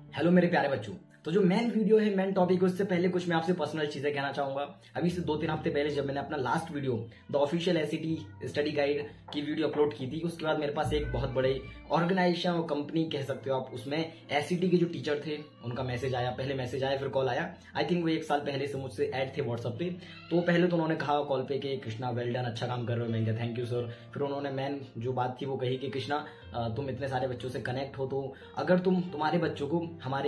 Hello मेरे प्यारे बच्चों। तो जो मेन वीडियो है, मेन टॉपिक, उससे पहले कुछ मैं आपसे पर्सनल चीजें कहना चाहूंगा। अभी से 2-3 हफ्ते पहले जब मैंने अपना last video the official SET study guide की वीडियो अपलोड की थी, उसके बाद मेरे पास एक बहुत बड़े ऑर्गेनाइजेशन और कंपनी कह सकते हो आप, उसमें एसईटी के जो टीचर थे उनका मैसेज आया। पहले मैसेज आया, फिर कॉल आया। आई थिंक वो 1 साल पहले से मुझसे ऐड थे व्हाट्सएप पे। तो पहले तो उन्होंने कहा कॉल पे कि कृष्णा वेल डन, अच्छा काम कर रहे हो। मैंने कहा थैंक यू सर। फिर उन्होंने मेन जो बात थी वो कही कि कृष्णा तुम इतने सारे बच्चों से कनेक्ट हो, तो अगर तुम तुम्हारे बच्चों को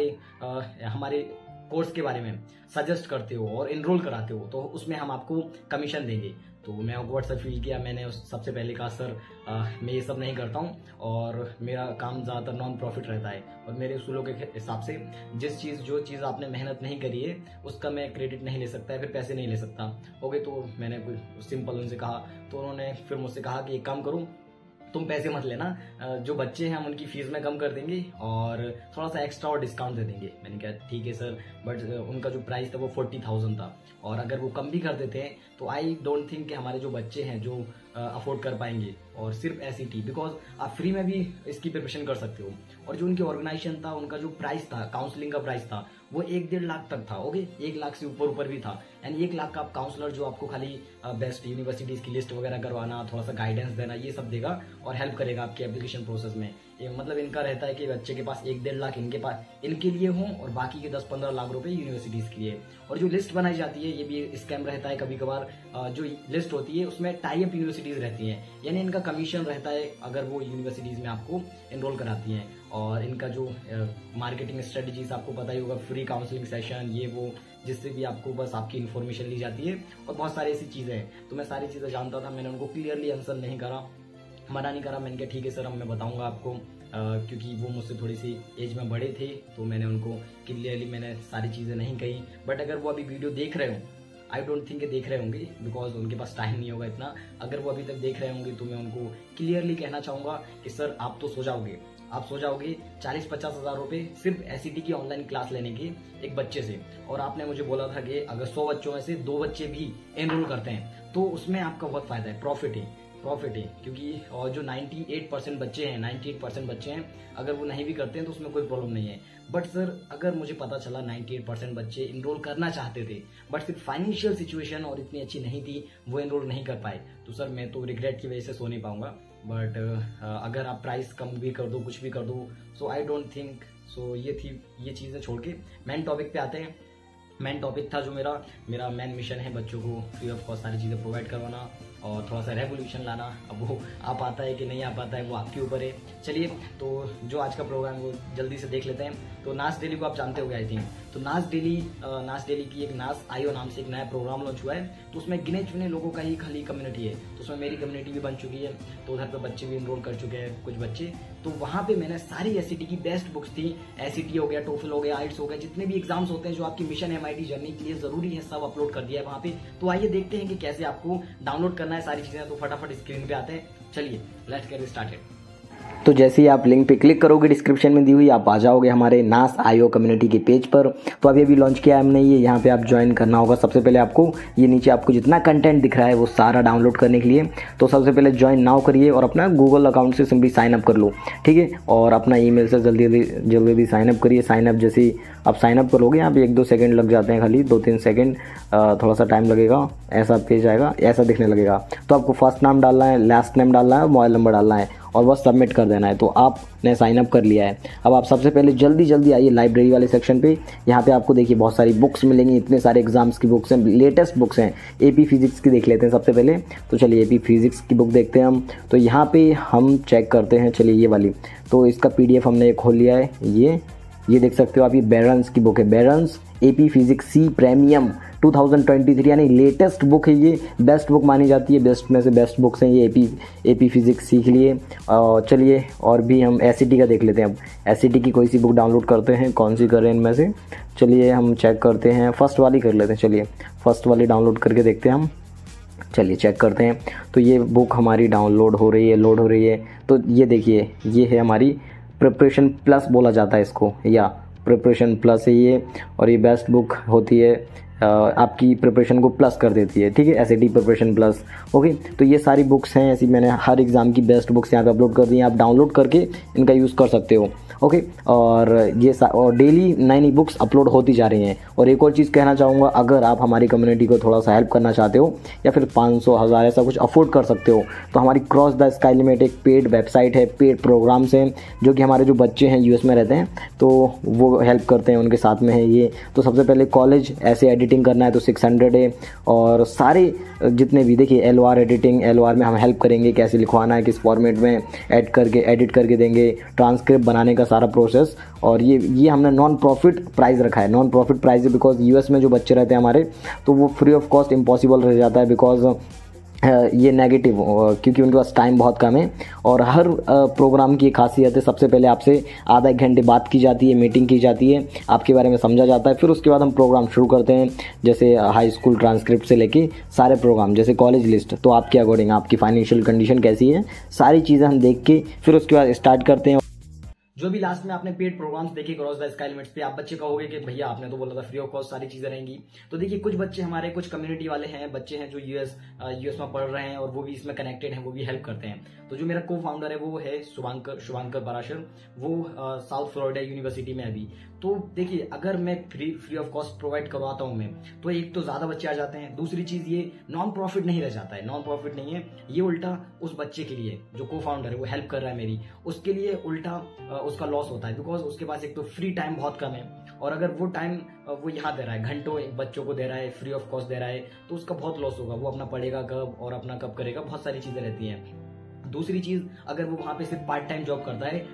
हमारे कोर्स के बारे में सजेस्ट करते हो और एनरोल कराते हो तो उसमें हम आपको कमीशन देंगे। तो मैं ऑकवर्ड सा फील किया। मैंने सबसे पहले कहा सर मैं ये सब नहीं करता हूँ और मेरा काम ज़्यादातर नॉन प्रॉफिट रहता है और मेरे उसूलों के हिसाब से जो चीज़ आपने मेहनत नहीं करी है उसका मैं क्रेडिट नहीं ले सकता है, फिर पैसे नहीं ले सकता। ओके, तो मैंने सिंपल उनसे कहा। तो उन्होंने फिर मुझसे कहा कि एक काम करो, तुम पैसे मत लेना, जो बच्चे हैं हम उनकी फीस में कम कर देंगे और थोड़ा सा एक्स्ट्रा और डिस्काउंट दे देंगे। मैंने कहा ठीक है सर, बट उनका जो प्राइस था वो 40,000 था और अगर वो कम भी कर देते हैं तो आई डोंट थिंक कि हमारे जो बच्चे हैं जो अफोर्ड कर पाएंगे। और सिर्फ एसईटी, बिकॉज आप फ्री में भी इसकी प्रिपरेशन कर सकते हो। और जो उनकी ऑर्गेनाइजेशन था, उनका जो प्राइस था, काउंसलिंग का प्राइस था, वो 1-1.5 लाख तक था। ओके, 1 लाख से ऊपर भी था। एंड 1 लाख का आप काउंसलर जो आपको खाली बेस्ट यूनिवर्सिटीज की लिस्ट वगैरह करवाना, थोड़ा सा गाइडेंस देना, ये सब देगा और हेल्प करेगा आपके एप्लीकेशन प्रोसेस में। मतलब इनका रहता है कि बच्चे के पास 1-1.5 लाख इनके लिए हों और बाकी के 10-15 लाख रुपए यूनिवर्सिटीज के लिए। और जो लिस्ट बनाई जाती है ये भी स्कैम रहता है कभी कभार। जो लिस्ट होती है उसमें टाई अप यूनिवर्सिटीज रहती हैं, यानी इनका कमीशन रहता है अगर वो यूनिवर्सिटीज में आपको एनरोल कराती हैं। और इनका जो मार्केटिंग स्ट्रेटजीज आपको पता ही होगा, फ्री काउंसलिंग सेशन, ये वो, जिससे भी आपको बस आपकी इन्फॉर्मेशन ली जाती है और बहुत सारी ऐसी चीजें हैं। तो मैं सारी चीजें जानता था। मैंने उनको क्लियरली आंसर नहीं करा, मना नहीं करा। मैंने कहा ठीक है सर, अब मैं बताऊंगा आपको, क्योंकि वो मुझसे थोड़ी सी एज में बड़े थे तो मैंने उनको क्लियरली मैंने सारी चीज़ें नहीं कही। बट अगर वो अभी वीडियो देख रहे हो, आई डोंट थिंक देख रहे होंगे बिकॉज उनके पास टाइम नहीं होगा इतना। अगर वो अभी तक देख रहे होंगे तो मैं उनको क्लियरली कहना चाहूँगा कि सर आप सो जाओगे 40-50 हज़ार रुपये सिर्फ एसईटी की ऑनलाइन क्लास लेने के एक बच्चे से। और आपने मुझे बोला था कि अगर 100 बच्चों में से 2 बच्चे भी एनरोल करते हैं तो उसमें आपका बहुत फायदा है, प्रॉफिट है। क्योंकि और जो 98% बच्चे हैं अगर वो नहीं भी करते हैं तो उसमें कोई प्रॉब्लम नहीं है। बट सर अगर मुझे पता चला 98% बच्चे इनरोल करना चाहते थे बट सिर्फ फाइनेंशियल सिचुएशन और इतनी अच्छी नहीं थी, वो इनरोल नहीं कर पाए, तो सर मैं तो रिग्रेट की वजह से सो नहीं पाऊंगा। बट अगर आप प्राइस कम भी कर दो, कुछ भी कर दो, सो आई डोंट थिंक सो। ये चीज़ें छोड़ के मेन टॉपिक पे आते हैं। मेन टॉपिक था जो मेरा मेन मिशन है बच्चों को फ्री ऑफ कॉस्ट सारी चीज़ें प्रोवाइड करवाना और थोड़ा सा रेवोल्यूशन लाना। अब वो आ पाता है कि नहीं आ पाता है वो आपके ऊपर है। चलिए, तो जो आज का प्रोग्राम वो जल्दी से देख लेते हैं। तो नाज डेली को आप जानते होंगे आई थिंक। तो नाज डेली की एक नाज आईओ नाम से एक नया प्रोग्राम लॉन्च हुआ है। तो उसमें गिने चुने लोगों का ही खाली कम्युनिटी है। तो उसमें मेरी कम्युनिटी भी बन चुकी है, तो उधर पे बच्चे भी इनरोल कर चुके हैं कुछ बच्चे। तो वहाँ पे मैंने सारी एसईटी की बेस्ट बुक्स थी, एसईटी हो गया, टोफल हो गया, आइट्स हो गया, जितने भी एग्जाम्स होते हैं जो आपकी मिशन एमआईटी जर्नी के लिए जरूरी है, सब अपलोड कर दिया है वहाँ पे। तो आइए देखते हैं कि कैसे आपको डाउनलोड करना है सारी चीजें। तो फटाफट स्क्रीन पे आते हैं, चलिए लेट्स गेट स्टार्टेड। तो जैसे ही आप लिंक पे क्लिक करोगे डिस्क्रिप्शन में दी हुई, आप आ जाओगे हमारे नास आईओ कम्युनिटी के पेज पर। तो अभी लॉन्च किया है हमने ये, यहाँ पे आप ज्वाइन करना होगा। सबसे पहले आपको ये नीचे आपको जितना कंटेंट दिख रहा है वो सारा डाउनलोड करने के लिए तो सबसे पहले ज्वाइन नाउ करिए और अपना गूगल अकाउंट से सिंपली साइन अप कर लो, ठीक है। और अपना ईमेल से जल्दी साइन अप करिए। साइन अप जैसे ही आप साइन अप करोगे, यहाँ पे 1-2 सेकंड लग जाते हैं, खाली 2-3 सेकंड, थोड़ा सा टाइम लगेगा। ऐसा पेज आएगा, ऐसा दिखने लगेगा। तो आपको फर्स्ट नाम डालना है, लास्ट नेम डालना है, मोबाइल नंबर डालना है और बस सबमिट कर देना है। तो आपने साइन अप कर लिया है। अब आप सबसे पहले जल्दी आइए लाइब्रेरी वाले सेक्शन पे। यहाँ पे आपको देखिए बहुत सारी बुक्स मिलेंगी, इतने सारे एग्जाम्स की बुक्स हैं, लेटेस्ट बुक्स हैं। एपी फिजिक्स की देख लेते हैं सबसे पहले। तो चलिए एपी फिजिक्स की बुक देखते हैं हम। तो यहाँ पे हम चेक करते हैं, चलिए ये वाली। तो इसका PDF हमने ये खोल लिया है। ये देख सकते हो आप, ये बेरन्स की बुक है, Barron's AP physics C premium 2023, यानी लेटेस्ट बुक है। ये बेस्ट बुक मानी जाती है, बेस्ट में से बेस्ट बुक्स हैं ये एपी फिजिक्स सीख लिए। चलिए और भी हम एसईटी का देख लेते हैं। अब एसईटी की कोई सी बुक डाउनलोड करते हैं, कौन सी करें इनमें से। चलिए हम चेक करते हैं, फर्स्ट वाली कर लेते हैं। चलिए फर्स्ट वाली डाउनलोड करके देखते हैं हम। चलिए चेक करते हैं। तो ये बुक हमारी डाउनलोड हो रही है, लोड हो रही है। तो ये देखिए, ये है हमारी प्रिपरेशन प्लस बोला जाता है इसको, या प्रिपरेशन प्लस है ये। और ये बेस्ट बुक होती है आपकी प्रिपरेशन को प्लस कर देती है, ठीक है, SAT प्रिपरेशन प्लस। ओके, तो ये सारी बुक्स हैं ऐसी, मैंने हर एग्ज़ाम की बेस्ट बुक्स यहाँ पे अपलोड कर दी हैं, आप डाउनलोड करके इनका यूज़ कर सकते हो। ओके, और ये और डेली नई नई बुक्स अपलोड होती जा रही हैं। और एक और चीज़ कहना चाहूँगा, अगर आप हमारी कम्युनिटी को थोड़ा सा हेल्प करना चाहते हो या फिर 500 1000 ऐसा कुछ अफोर्ड कर सकते हो, तो हमारी क्रॉस द स्काई लिमिट एक पेड वेबसाइट है, पेड प्रोग्राम्स हैं, जो कि हमारे जो बच्चे हैं US में रहते हैं तो वो हेल्प करते हैं, उनके साथ में है ये। तो सबसे पहले कॉलेज ऐसे एडिटिंग करना है तो 600 है, और सारे जितने भी देखिए LOR एडिटिंग, LOR में हम हेल्प करेंगे कैसे लिखवाना है, किस फॉर्मेट में एडिट करके देंगे, ट्रांसक्रिप्ट बनाने का सारा प्रोसेस। और ये हमने नॉन प्रॉफिट प्राइस रखा है, नॉन प्रॉफिट प्राइस है बिकॉज US में जो बच्चे रहते हैं हमारे, तो वो फ्री ऑफ कॉस्ट इम्पॉसिबल रह जाता है बिकॉज ये नेगेटिव, क्योंकि उनके पास टाइम बहुत कम है। और हर प्रोग्राम की खासियत है, सबसे पहले आपसे आधा एक घंटे बात की जाती है, मीटिंग की जाती है, आपके बारे में समझा जाता है, फिर उसके बाद हम प्रोग्राम शुरू करते हैं, जैसे हाई स्कूल ट्रांसक्रिप्ट से लेके सारे प्रोग्राम, जैसे कॉलेज लिस्ट, तो आपके अकॉर्डिंग आपकी फाइनेंशियल कंडीशन कैसी है, सारी चीज़ें हम देख के फिर उसके बाद स्टार्ट करते हैं। जो भी लास्ट में आपने पेड प्रोग्राम्स देखे क्रॉस द स्काई लिमिट्स पे, आप बच्चे कहोगे कि भैया आपने तो बोला था फ्री ऑफ कॉस्ट सारी चीजें रहेंगी। तो देखिए, कुछ बच्चे हमारे, कुछ कम्युनिटी वाले हैं, बच्चे हैं जो यूएस में पढ़ रहे हैं और वो भी इसमें कनेक्टेड हैं, वो भी हेल्प करते हैं। तो जो मेरा को फाउंडर है वो है शुभांकर पराशर, वो साउथ फ्लोरिडा यूनिवर्सिटी में अभी। तो देखिए, अगर मैं फ्री ऑफ कॉस्ट प्रोवाइड करवाता हूं मैं, तो एक तो ज्यादा बच्चे आ जाते हैं, दूसरी चीज ये नॉन प्रॉफिट नहीं रह जाता है, नॉन प्रॉफिट नहीं है ये, उल्टा उस बच्चे के लिए जो को फाउंडर है वो हेल्प कर रहा है मेरी, उसके लिए उल्टा उसका लॉस होता है, बिकॉज उसके पास एक तो फ्री टाइम बहुत कम है, और अगर वो टाइम वो यहाँ दे रहा है, घंटों बच्चों को दे रहा है, फ्री ऑफ कॉस्ट दे रहा है, तो उसका बहुत लॉस होगा, वो अपना पढ़ेगा कब और अपना कब करेगा, बहुत सारी चीजें रहती हैं। दूसरी चीज, अगर वो वहां पे सिर्फ पार्ट टाइम जॉब करता है,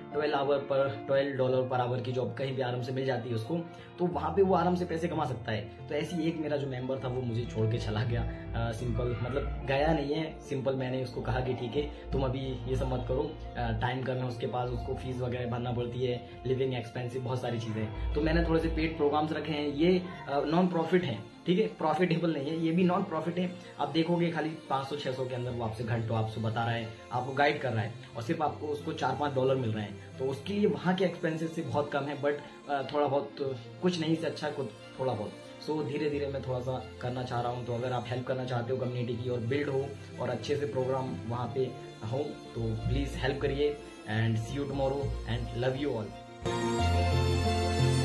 $12 पर आवर की जॉब कहीं भी आराम से मिल जाती है उसको, तो वहां पे वो आराम से पैसे कमा सकता है। तो ऐसी एक मेरा जो मेंबर था वो मुझे छोड़ के चला गया, सिंपल, मतलब गया नहीं है, सिंपल मैंने उसको कहा कि ठीक है तुम अभी ये सब मत करो, टाइम कम है उसके पास, उसको फीस वगैरह भरना पड़ती है, लिविंग एक्सपेंसिव, बहुत सारी चीजें। तो मैंने थोड़े से पेड प्रोग्राम्स रखे हैं, ये नॉन प्रॉफिट है, ठीक है, प्रॉफिटेबल नहीं है, ये भी नॉन प्रॉफिट है। आप देखोगे खाली 500-600 के अंदर वो आपसे घंटों आपसे बता रहा है, आपको गाइड कर रहा है, और सिर्फ आपको उसको $4-5 मिल रहे हैं, तो उसके लिए वहां के एक्सपेंसेस से बहुत कम है, बट थोड़ा बहुत कुछ नहीं से अच्छा कुछ थोड़ा बहुत। सो धीरे धीरे मैं थोड़ा सा करना चाह रहा हूँ। तो अगर आप हेल्प करना चाहते हो कम्युनिटी की और बिल्ड हो और अच्छे से प्रोग्राम वहाँ पे हो, तो प्लीज हेल्प करिए। And see you tomorrow and love you all.